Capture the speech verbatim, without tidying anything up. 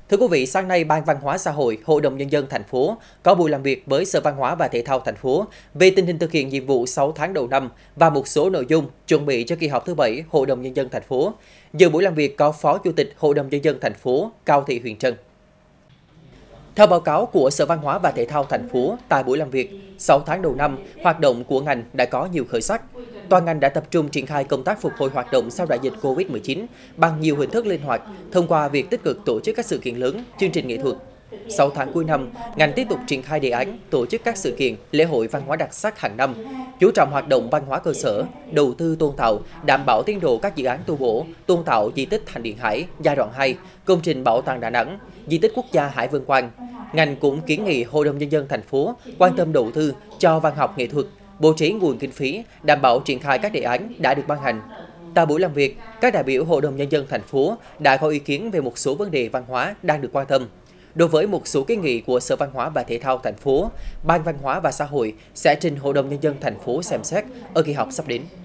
Thưa quý vị, sáng nay Ban Văn hóa Xã hội, Hội đồng Nhân dân thành phố có buổi làm việc với Sở Văn hóa và Thể thao thành phố về tình hình thực hiện nhiệm vụ sáu tháng đầu năm và một số nội dung chuẩn bị cho kỳ họp thứ bảy Hội đồng Nhân dân thành phố. Dự buổi làm việc có Phó Chủ tịch Hội đồng Nhân dân thành phố Cao Thị Huyền Trân. Theo báo cáo của Sở Văn hóa và Thể thao thành phố, tại buổi làm việc, sáu tháng đầu năm, hoạt động của ngành đã có nhiều khởi sắc. Toàn ngành đã tập trung triển khai công tác phục hồi hoạt động sau đại dịch Covid mười chín bằng nhiều hình thức linh hoạt, thông qua việc tích cực tổ chức các sự kiện lớn, chương trình nghệ thuật. sáu tháng cuối năm, ngành tiếp tục triển khai đề án tổ chức các sự kiện, lễ hội văn hóa đặc sắc hàng năm, chú trọng hoạt động văn hóa cơ sở, đầu tư tôn tạo, đảm bảo tiến độ các dự án tu bổ, tôn tạo di tích Thành Điện Hải giai đoạn hai, công trình Bảo tàng Đà Nẵng, di tích quốc gia Hải Vân Quan. Ngành cũng kiến nghị Hội đồng Nhân dân thành phố quan tâm đầu tư cho văn học nghệ thuật, bố trí nguồn kinh phí, đảm bảo triển khai các đề án đã được ban hành. Tại buổi làm việc, các đại biểu Hội đồng Nhân dân thành phố đã có ý kiến về một số vấn đề văn hóa đang được quan tâm. Đối với một số kiến nghị của Sở Văn hóa và Thể thao thành phố, Ban Văn hóa và Xã hội sẽ trình Hội đồng Nhân dân thành phố xem xét ở kỳ họp sắp đến.